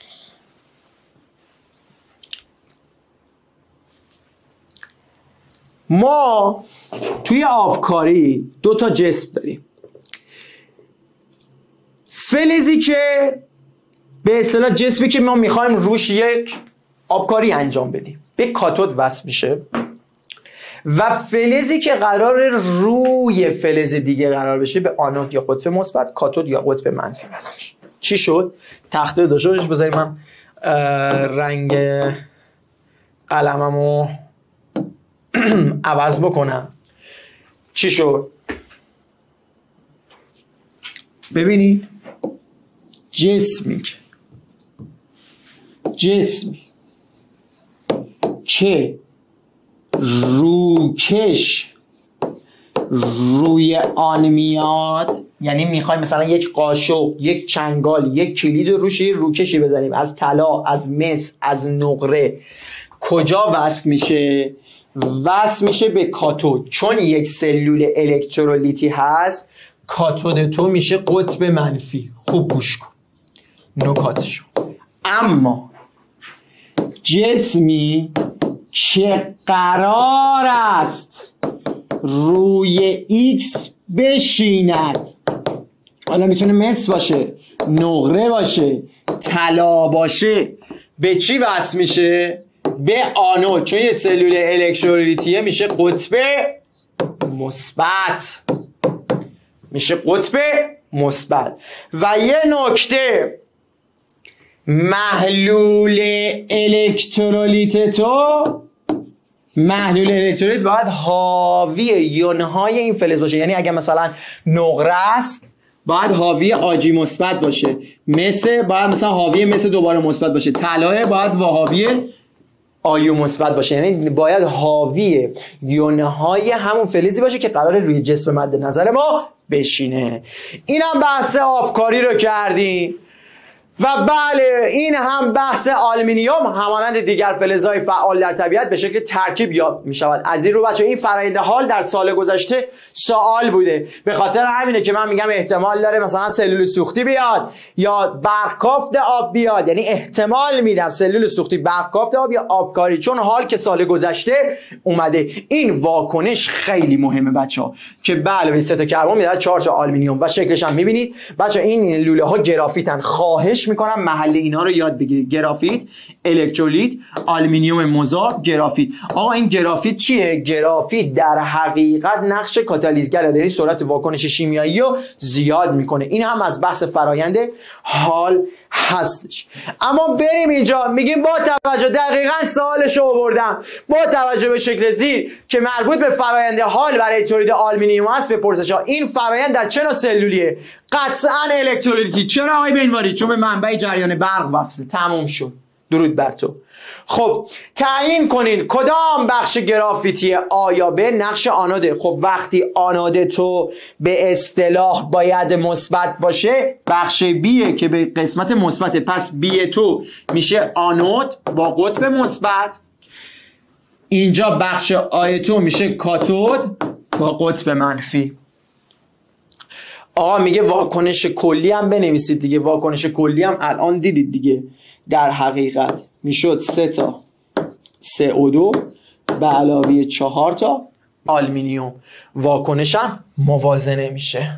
ما توی آبکاری 2 تا جسم داریم. فلزی که به اصطلاح جسمی که ما میخوایم روش یک آبکاری انجام بدیم به کاتود وصل میشه و فلزی که قرار روی فلز دیگه قرار بشه به آنود یا قطب مثبت، کاتود یا قطب منفی وصل میشه. چی شد؟ تخته داشته باش. بذارید من رنگ قلممو عوض بکنم. چی شد؟ ببینید جسمی که روکش روی آن میاد، یعنی میخوایم مثلا یک قاشق، یک چنگال، یک کلید روش روکشی بزنیم از طلا، از مس، از نقره، کجا وصل میشه؟ وصل میشه به کاتود. چون یک سلول الکترولیتی هست، کاتود تو میشه قطب منفی. خوب گوش کن نکاتشو. اما جسمی که قرار است روی X بشیند، حالا میتونه مس باشه، نقره باشه، طلا باشه، به چی وصل میشه؟ به آنود. چون یه سلول الکترولیتیه میشه قطب مثبت، میشه قطب مثبت. و یه نکته، محلول الکترولیت تو، محلول الکترولیت باید حاوی یونهای این فلز باشه. یعنی اگه مثلا نقره است باید حاوی آجی مثبت باشه، مس باید مثلا حاوی مس دوباره مثبت باشه، طلا باید حاوی آیو مثبت باشه. یعنی باید حاوی یونهای همون فلزی باشه که قراره روی جسم مد نظر ما بشینه. اینم بحث آبکاری رو کردیم. و بله، این هم بحث آلومینیوم همانند دیگر فلزهای فعال در طبیعت به شکل ترکیب یافت می شود. از این رو بچه این فرآیند حال در سال گذشته سوال بوده. به خاطر همینه که من میگم احتمال داره مثلا سلول سوختی بیاد یا برقکافت آب بیاد. یعنی احتمال میدم سلول سوختی، برقکافت آب یا آبکاری، چون حال که سال گذشته اومده. این واکنش خیلی مهمه بچه‌ها که بله به 3 تا کربن میاد 4 تا آلومینیوم و شکلش هم میبینید بچه‌ها. این لوله ها گرافیتن. خواهش میکنم محل اینا رو یاد بگیرید. گرافیت، الکترولیت، آلومینیوم مذاب، گرافیت. آقا این گرافیت چیه؟ گرافیت در حقیقت نقش کاتالیزگره، یعنی سرعت واکنش شیمیایی رو زیاد میکنه. این هم از بحث فرآیند حال هستش. اما بریم اینجا میگیم با توجه، دقیقاً سوالش رو آوردم، با توجه به شکل زیر که مربوط به فرآیند حال برای تولید آلومینیوم است، بپرسش این فرآیند در چه نوع سلولیه؟ قطعاً الکترولیتی. چرا آقای بنواری؟ چون به منبع جریان برق وصله. تموم شد. درود بر تو. خب تعیین کنین کدام بخش گرافیتی آ یا ب نقش آنوده. خب وقتی آنود تو به اصطلاح باید مثبت باشه، بخش بیه که به قسمت مثبت، پس بی تو میشه آنود با قطب مثبت. اینجا بخش آ تو میشه کاتود با قطب منفی. آقا میگه واکنش کلی هم بنویسید دیگه. واکنش کلی هم الان دیدید دیگه. در حقیقت میشد 3 تا CO2 به علاوه 4 تا آلومینیوم. واکنش هم موازنه میشه.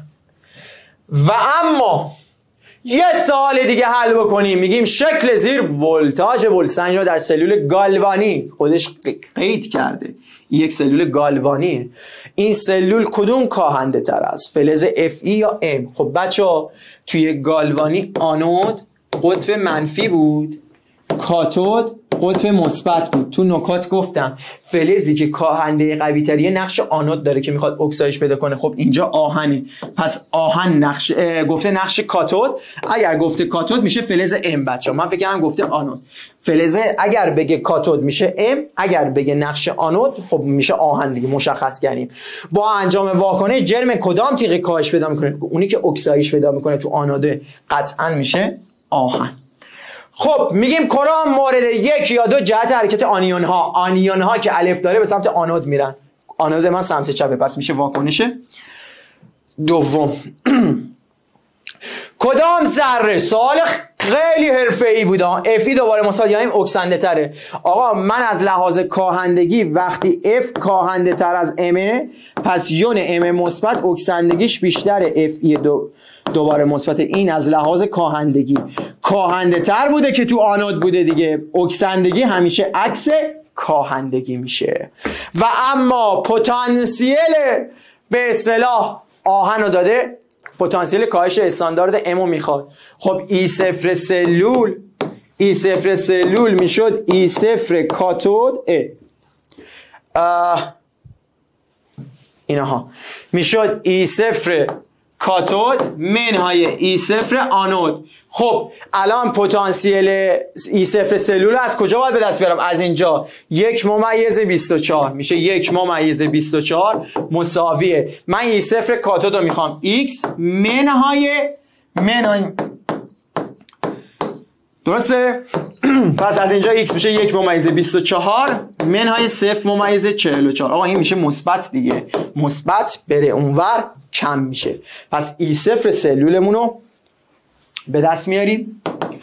و اما یه سوال دیگه حل بکنیم. میگیم شکل زیر ولتاژ ولسنج رو در سلول گالوانی خودش قید کرده. یک سلول گالوانیه. این سلول کدوم کاهنده تر است؟ فلز Fe یا M؟ خب بچه‌ها توی گالوانی آنود قطب منفی بود، کاتود قطب مثبت بود. تو نکات گفتم فلزی که کاهنده قوی تریه نقش آنود داره که میخواد اکسایش پیدا کنه. خب اینجا آهنه، پس آهن نقش گفته نقش کاتود. اگر گفته کاتود میشه فلز M. بچه‌ها من فکر کنم گفته آنود. فلز اگر بگه کاتود میشه M، اگر بگه نقش آنود خب میشه آهن دیگه. مشخص کردیم. با انجام واکنش جرم کدام تیغ کاهش پیدا میکنه؟ اونی که اکسایش پیدا میکنه تو آنوده قطعا میشه آهن. خب میگیم کدام مورد 1 یا 2 جهت حرکت آنیون ها که الف داره به سمت آنود میرن. آنود من سمت چپه، پس میشه واکنش دوم. کدام ذره؟ سوال خیلی حرفه‌ای بود. Fe دوباره مثبت یا M اکسنده تره. آقا من از لحاظ کاهندگی وقتی F کاهنده تر از M، پس یون M مثبت اکسندگیش بیشتره. Fe دوباره مثبت. این از لحاظ کاهندگی کاهنده تر بوده که تو آنود بوده دیگه. اکسندگی همیشه عکس کاهندگی میشه. و اما پتانسیل به اصطلاح آهن رو داده، پتانسیل کاهش استاندارد M رو میخواد. خب E0 سلول میشد E0 کاتود اینها میشد E0 کاتود منهای ای صفر آنود. خب الان پتانسیل ای صفر سلول از کجا باید به دست بیارم؟ از اینجا 1/24 میشه 1/24 مساویه من ای صفر کاتود رو میخوام x منهای درسته؟ پس از اینجا x میشه 1/24 منهای 0/44. آقا این میشه مثبت دیگه، مثبت بره اونور کم میشه. پس ای صفر سلولمون رو به دست میاریم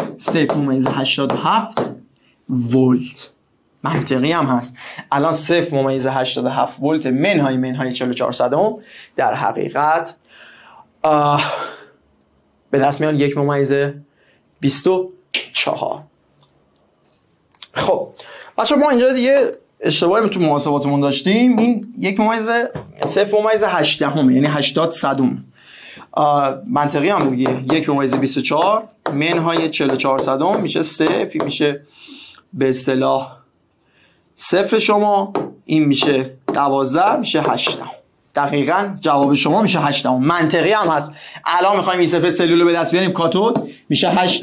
0.87 ولت. منطقی هم هست. الان 0.87 ولت منهای 44 صدم در حقیقت به دست میان 1.24. خب بچه ما اینجا دیگه اشتباهی تو محاسباتمون داشتیم. این 0.8 یعنی 80 صدم منطقی هم دیگه 1/24 منهای 44 صدم میشه 0. میشه به اصطلاح 0 شما، این میشه 12 میشه 8. دقیقاً جواب شما میشه 8. منطقی هم هست. الان میخوایم این صفر سلول رو به دست بیاریم کاتود میشه 8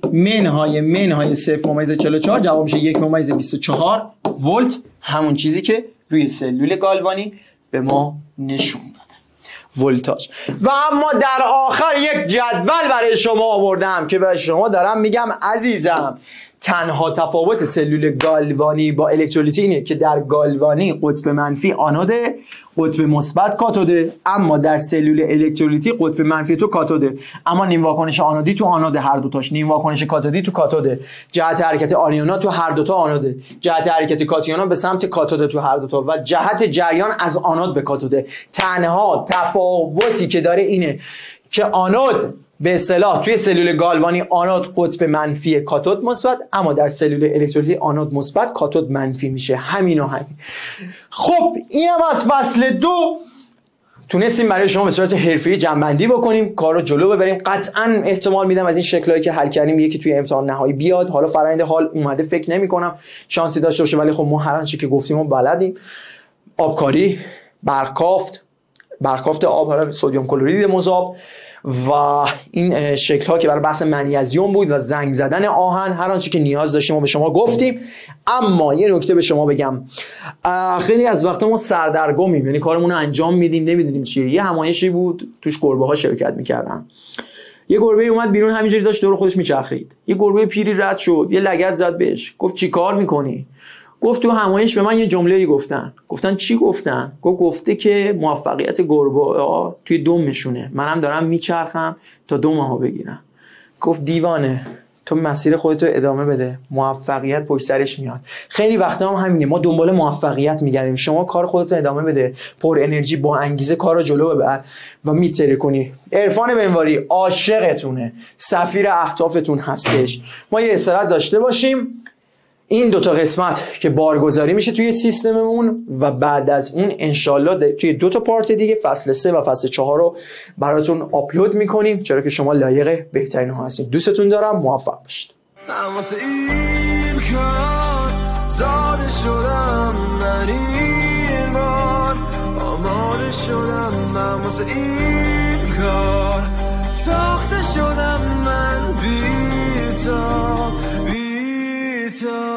منهای 0.44 جواب میشه 1/24 ولت، همون چیزی که روی سلول گالوانی به ما نشون داده ولتاژ. و اما در آخر یک جدول برای شما آوردم که به شما دارم میگم عزیزم تنها تفاوت سلول گالوانی با الکترولیتی اینه که در گالوانی قطب منفی آنوده، قطب مثبت کاتوده، اما در سلول الکترولیتی قطب منفی تو کاتوده، اما نیم واکنش آنودی تو آنوده هر دو تاش، نیم واکنش کاتودی تو کاتوده، جهت حرکت آنیونا تو هر دو تا آنوده، جهت حرکت کاتیونا به سمت کاتوده تو هر دو تا و جهت جریان از آنود به کاتوده. تنها تفاوتی که داره اینه که آنود به اصطلاح توی سلول گالوانی آنود قطب منفی کاتود مثبت، اما در سلول الکترولیتی آنود مثبت کاتود منفی میشه. همین و همین. خب اینم از فصل 2 تونستیم برای شما به صورت حرفه‌ای جمع‌بندی بکنیم، کار رو جلو ببریم. قطعا احتمال میدم از این شکلایی که حل کردیم یکی توی امتحان نهایی بیاد. حالا فرآیند حال اومده فکر نمی‌کنم شانسی داشته باشه، ولی خب ما هر آنچه که گفتیم رو بلدیم. آبکاری، برکافت آب، حالا سدیم کلرید مذاب و این شکل ها که برای بحث منیزیم بود و زنگ زدن آهن، هر آنچه که نیاز داشتیم و به شما گفتیم. اما یه نکته به شما بگم، خیلی از وقت ما سردرگمیم، یعنی کارمون رو انجام میدیم نمیدونیم چیه. یه همایشی بود توش گربه ها شرکت میکردن. یه گربه اومد بیرون همینجوری داشت دور خودش میچرخید. یه گربه پیری رد شد، یه لگد زد بهش، گفت چی کار میکنی؟ گفت تو همایش به من یه جمله‌ای گفتن چی گفتن؟ گفته که موفقیت گربه توی دمشونه، منم دارم میچرخم تا دممو بگیرم. گفت دیوانه، تو مسیر خودتو ادامه بده، موفقیت پشت سرش میاد. خیلی وقتا هم همینه، ما دنبال موفقیت میگردیم. شما کار خودتو ادامه بده، پر انرژی، با انگیزه کار رو جلو ببر و میتره کنی. عرفان بنواری عاشقتونه، سفیر اهدافتون هستش. ما یه استراحت داشته باشیم. این دوتا قسمت که بارگذاری میشه توی سیستممون و بعد از اون انشالله توی دوتا پارت دیگه فصل 3 و فصل 4 رو براتون آپلود میکنیم، چرا که شما لایق بهترین ها هستید. دوستتون دارم، موفق باشید. این کار زاده شدم من، این بار آماده شدم من، واسه این کار ساخته شدم من، بی تو